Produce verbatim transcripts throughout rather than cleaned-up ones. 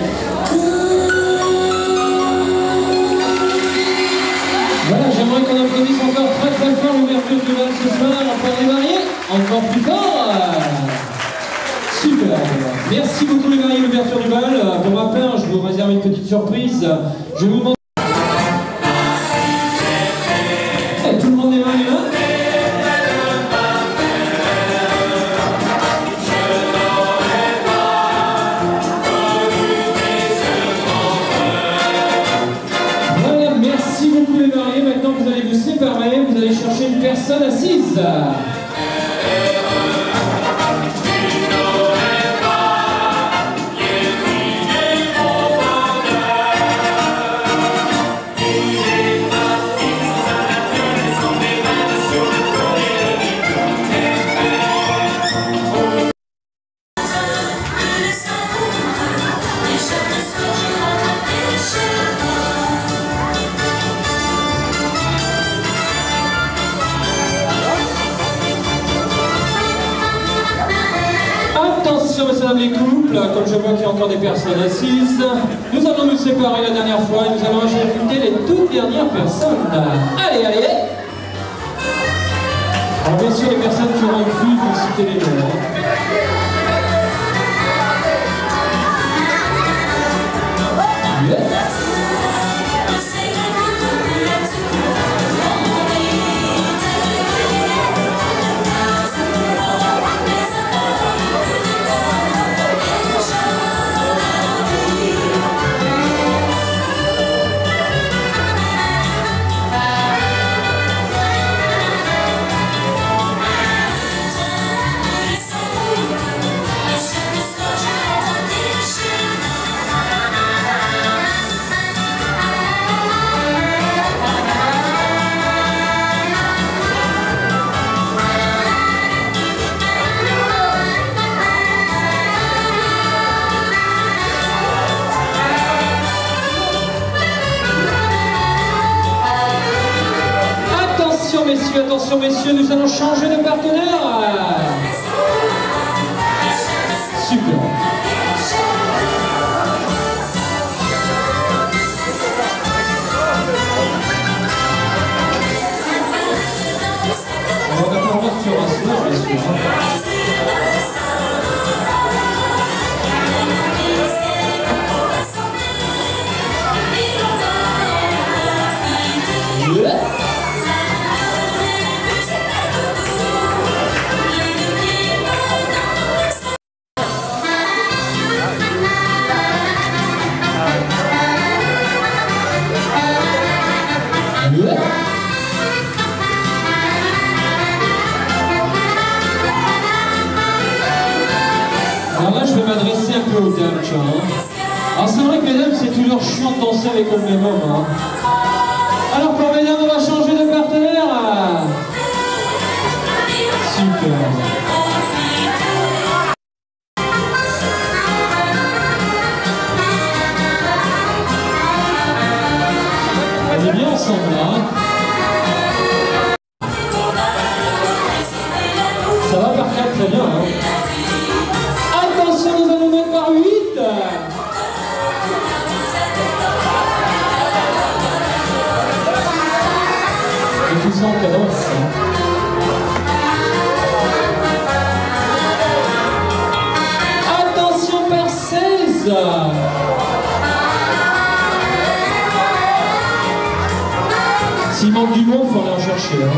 Voilà, j'aimerais qu'on applaudisse encore très très fort l'ouverture du bal ce soir, encore les mariés, encore plus fort. Super. Merci beaucoup les mariés, l'ouverture du bal. Pour ma part, je vous réserve une petite surprise. Je vais vous demander... Hey, tout le monde est marié là? Voilà, merci beaucoup les mariés. Maintenant vous allez vous séparer, vous allez chercher une personne assise. Attention, messieurs dames les couples, comme je vois qu'il y a encore des personnes assises, nous allons nous séparer la dernière fois et nous allons ajouter les toutes dernières personnes. Allez, allez! Alors bien sûr, les personnes qui auront vu, vous citez les noms. Yeah. Messieurs, attention messieurs, nous allons changer de partenaire. Super. Alors, on va pas voir sur un soir, bien sûr. Alors là, je vais m'adresser un peu aux dames, tu vois. Alors c'est vrai que mesdames, c'est toujours chiant de danser avec le même homme. Hein. Alors pour mesdames, on va changer de partenaire. Super. On est bien ensemble là. Hein. Ça va par quatre, très bien. Hein. Attention, nous allons mettre par huit. Et tout ça en cadence. Attention par seize. S'il manque du monde, il faut aller en chercher. Hein.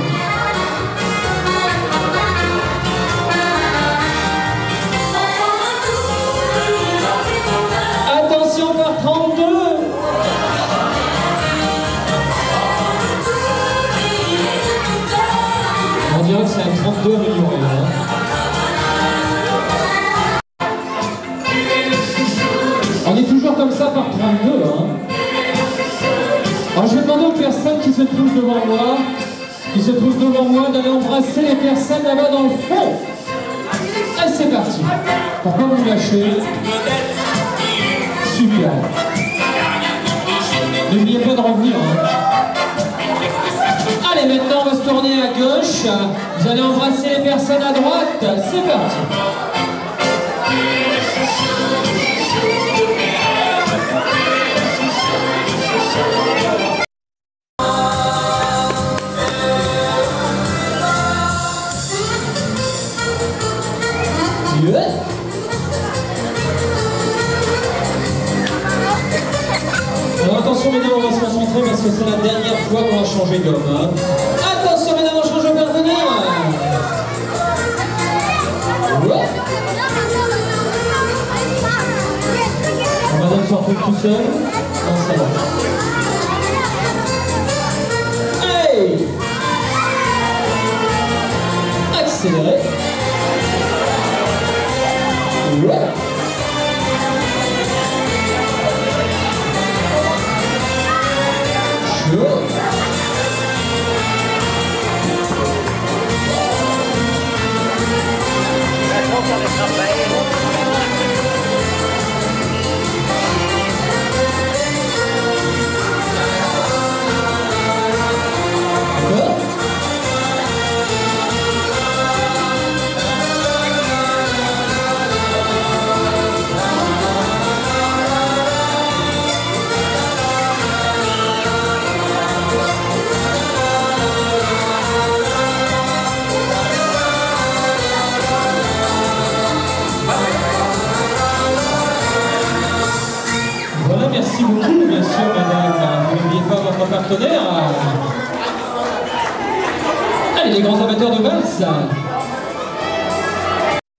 On dirait que c'est un trente-deux amélioré. Hein. On est toujours comme ça par trente-deux. Hein. Alors je vais demander aux personnes qui se trouvent devant moi, qui se trouvent devant moi, d'aller embrasser les personnes là-bas dans le fond. Et c'est parti. Pourquoi vous lâchez? Super. N'oubliez pas de revenir. Hein. Allez, maintenant on va se tourner à gauche. Vous allez embrasser les personnes à droite. C'est parti. parce que c'est la dernière fois qu'on va changer d'homme. Hein. Attention, mesdames, on change de partenaire. Ouais. Madame se retrouve tout seul. Non, ça va. Hey! Accélérez. Ouais. Chaud. Voilà, merci beaucoup, bien sûr, madame. Vous n'oubliez pas votre partenaire. Allez, les grands amateurs de valse.